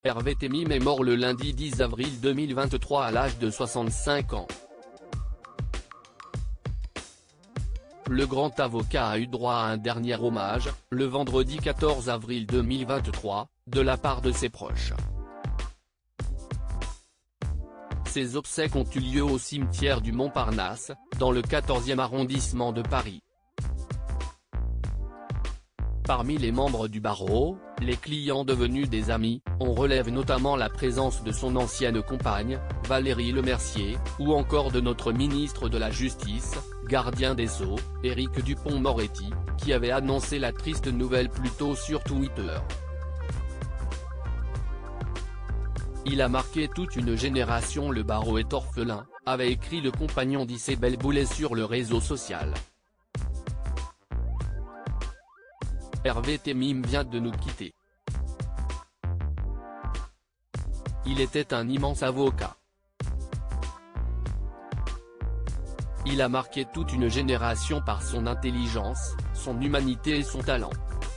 Hervé Temim est mort le lundi 10 avril 2023 à l'âge de 65 ans. Le grand avocat a eu droit à un dernier hommage, le vendredi 14 avril 2023, de la part de ses proches. Ses obsèques ont eu lieu au cimetière du Montparnasse, dans le 14e arrondissement de Paris. Parmi les membres du barreau, les clients devenus des amis, on relève notamment la présence de son ancienne compagne, Valérie Lemercier, ou encore de notre ministre de la Justice, gardien des Sceaux, Éric Dupond-Moretti, qui avait annoncé la triste nouvelle plus tôt sur Twitter. Il a marqué toute une génération, le barreau est orphelin, avait écrit le compagnon d'Isabelle Boulet sur le réseau social. Hervé Temim vient de nous quitter. Il était un immense avocat. Il a marqué toute une génération par son intelligence, son humanité et son talent.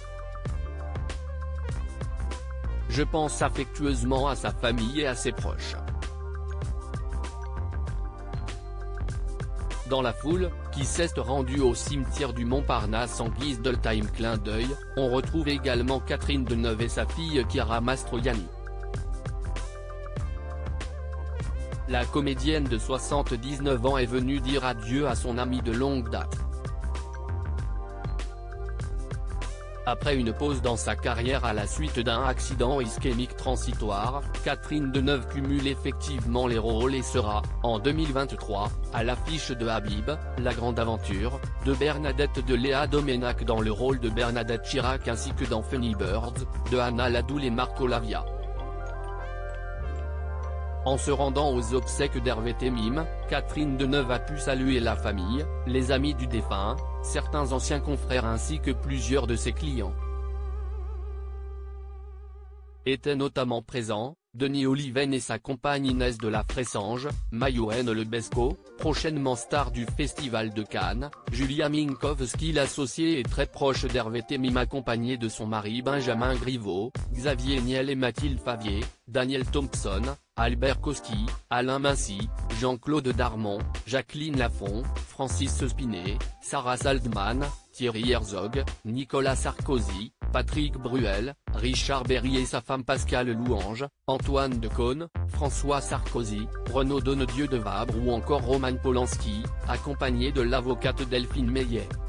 Je pense affectueusement à sa famille et à ses proches. Dans la foule, qui s'est rendue au cimetière du Montparnasse en guise d'all-time clin d'œil, on retrouve également Catherine Deneuve et sa fille Chiara Mastroianni. La comédienne de 79 ans est venue dire adieu à son amie de longue date. Après une pause dans sa carrière à la suite d'un accident ischémique transitoire, Catherine Deneuve cumule effectivement les rôles et sera, en 2023, à l'affiche de Habib, La Grande Aventure, de Bernadette de Léa Doménac dans le rôle de Bernadette Chirac ainsi que dans Funny Birds, de Anna Ladoul et Marco Lavia. En se rendant aux obsèques d'Hervé Temim, Catherine Deneuve a pu saluer la famille, les amis du défunt, certains anciens confrères ainsi que plusieurs de ses clients. Étaient notamment présents, Denis Oliven et sa compagne Inès de la Fressange, Mayouen Lebesco, prochainement star du Festival de Cannes, Julia Minkowski l'associée et très proche d'Hervé Temim accompagnée de son mari Benjamin Griveaux, Xavier Niel et Mathilde Favier, Daniel Thompson, Albert Koski, Alain Mincy, Jean-Claude Darmon, Jacqueline Lafont, Francis Spinet, Sarah Saldman, Thierry Herzog, Nicolas Sarkozy, Patrick Bruel, Richard Berry et sa femme Pascale Louange, Antoine Decaune, François Sarkozy, Renaud Donnedieu de Vabre ou encore Roman Polanski, accompagné de l'avocate Delphine Meillet.